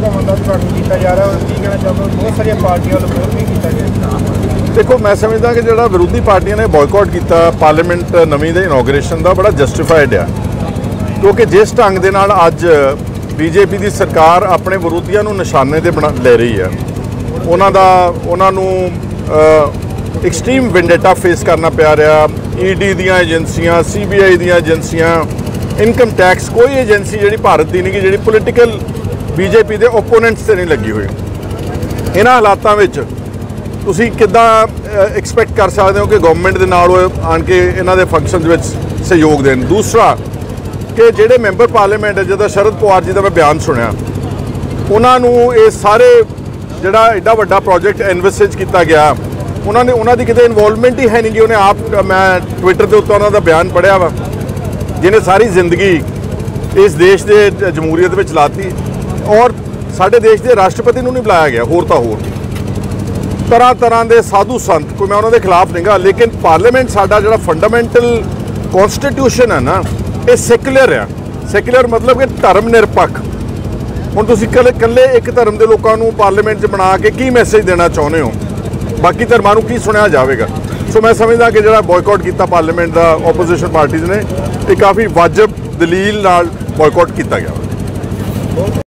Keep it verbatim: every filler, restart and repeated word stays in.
भवन का उद्घाटन किया जा रहा है और की कहना चाहोगे बहुत सारी पार्टियों वालों विरोध भी किया गया। देखो मैं समझदा कि जो विरोधी पार्टियां ने बॉयकॉट किया पार्लीमेंट नवीं दे इनॉग्रेशन का बड़ा जस्टिफाइड है, क्योंकि जिस ढंग दे नाल अज बीजेपी की सरकार अपने विरोधियों को निशाने ते बना ले रही है, उन्हां दा उन्हां नूं एक्सट्रीम विंडेटा फेस करना पै रहा। ई डी दियां एजेंसियां, सी बी आई दियां एजेंसियां, इनकम टैक्स कोई एजेंसी जी भारत की नहीं जी पोलिटिकल बीजेपी के ओपोनेंट्स से नहीं लगी हुई। इन्हां हालातों में तुसीं किद्दां एक्सपैक्ट कर सकते हो कि गवर्नमेंट के नाल आन के इन्हां दे फंक्शन विच सहयोग देन। दूसरा कि जिहड़े मैंबर पार्लीमेंट है, जिद्दां शरद पवार जी का मैं बयान सुनिया, उन्होंने ये सारे जिहड़ा एडा वड्डा प्रोजेक्ट एनविसेज किया गया, उन्होंने उन्होंने कितने इनवॉल्वमेंट ही है नहीं कि उन्हें आप मैं ट्विटर के उत्ते उन्होंने बयान पढ़िया वा, जिन्हें सारी जिंदगी इस देश के जमहूरीयत में लाती और साढ़े देश के राष्ट्रपति को नहीं बुलाया गया। होर तो होर तरह तरह के साधु संत, कोई मैं उन्होंने खिलाफ नहीं गा, लेकिन पार्लीमेंट साडा जिहड़ा फंडामेंटल कॉन्स्टिट्यूशन है ना, ये सैकुलर है। सैकुलर मतलब कि धर्म निरपक्ष। हुण तुसीं कल्ले कल्ले एक धर्म के लोगों को पार्लीमेंट च बना के की मैसेज देना चाहुंदे हो, बाकी धर्मां नूं की सुनिया जाएगा। सो मैं समझदा कि जिहड़ा बॉयकॉट किया पार्लीमेंट का ओपोजिशन पार्टीज़ ने, ये काफ़ी वाजिब दलील नाल बॉयकॉट किया गया।